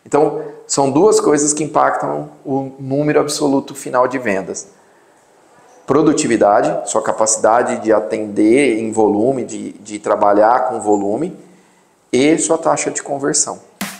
Então, são duas coisas que impactam o número absoluto final de vendas. Produtividade, sua capacidade de atender em volume, de trabalhar com volume, e sua taxa de conversão.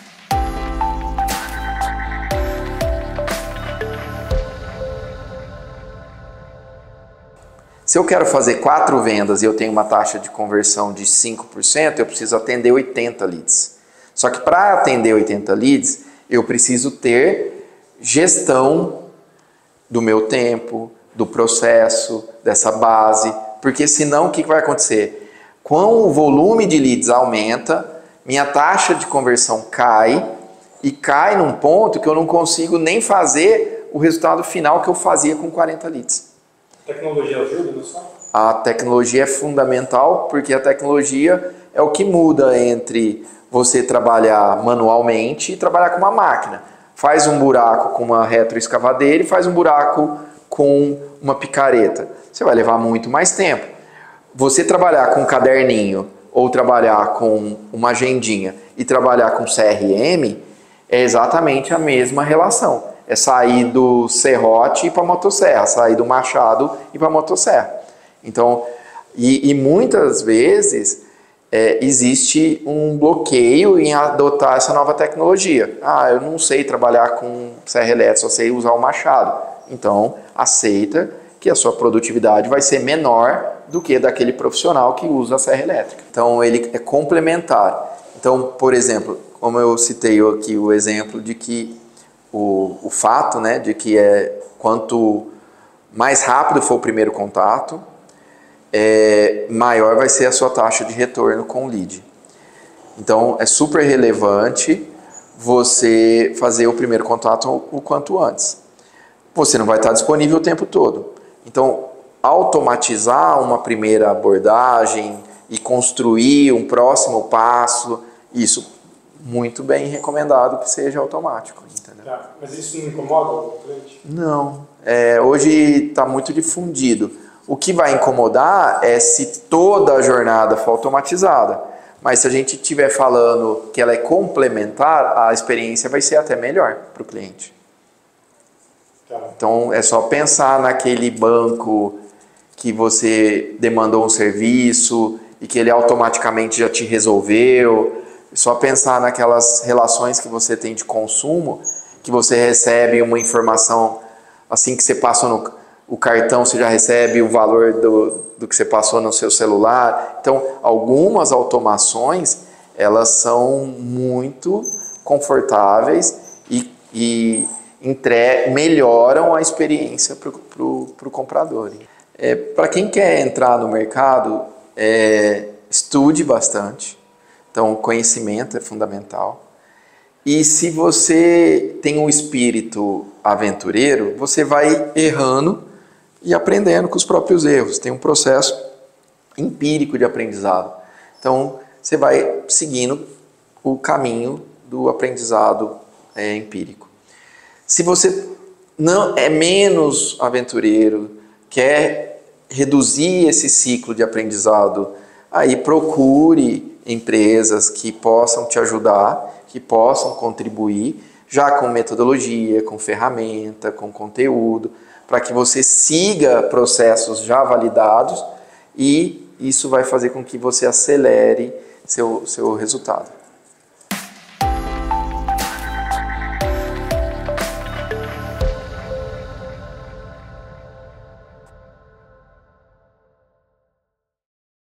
Se eu quero fazer 4 vendas e eu tenho uma taxa de conversão de 5%, eu preciso atender 80 leads. Só que para atender 80 leads, eu preciso ter gestão do meu tempo, do processo, dessa base, porque senão o que vai acontecer? Quando o volume de leads aumenta, minha taxa de conversão cai e cai num ponto que eu não consigo nem fazer o resultado final que eu fazia com 40 leads. A tecnologia ajuda, não só? A tecnologia é fundamental, porque a tecnologia é o que muda entre você trabalhar manualmente e trabalhar com uma máquina. Faz um buraco com uma retroescavadeira e faz um buraco com uma picareta. Você vai levar muito mais tempo. Você trabalhar com um caderninho ou trabalhar com uma agendinha e trabalhar com CRM é exatamente a mesma relação. É sair do serrote e para a motosserra, sair do machado e para a motosserra. Então, e muitas vezes existe um bloqueio em adotar essa nova tecnologia. Ah, eu não sei trabalhar com serra elétrica, só sei usar o machado. Então, aceita que a sua produtividade vai ser menor do que daquele profissional que usa a serra elétrica. Então, ele é complementar. Então, por exemplo, como eu citei aqui o exemplo de que o fato, né, de que quanto mais rápido for o primeiro contato, maior vai ser a sua taxa de retorno com o lead. Então, é super relevante você fazer o primeiro contato o quanto antes. Você não vai estar disponível o tempo todo. Então, automatizar uma primeira abordagem e construir um próximo passo, isso muito bem recomendado que seja automático. Entendeu? Tá, mas isso não incomoda o cliente? Não. Hoje está muito difundido. O que vai incomodar é se toda a jornada for automatizada. Mas se a gente estiver falando que ela é complementar, a experiência vai ser até melhor para o cliente. Tá. Então é só pensar naquele banco que você demandou um serviço e que ele automaticamente já te resolveu. É só pensar naquelas relações que você tem de consumo, que você recebe uma informação assim que você passa o cartão, você já recebe o valor do que você passou no seu celular. Então, algumas automações, elas são muito confortáveis e melhoram a experiência para o comprador. Para quem quer entrar no mercado, estude bastante. Então, conhecimento é fundamental. E se você tem um espírito aventureiro, você vai errando e aprendendo com os próprios erros. Tem um processo empírico de aprendizado. Então, você vai seguindo o caminho do aprendizado empírico. Se você não é menos aventureiro, quer reduzir esse ciclo de aprendizado, aí procure empresas que possam te ajudar, que possam contribuir, já com metodologia, com ferramenta, com conteúdo, para que você siga processos já validados e isso vai fazer com que você acelere seu resultado.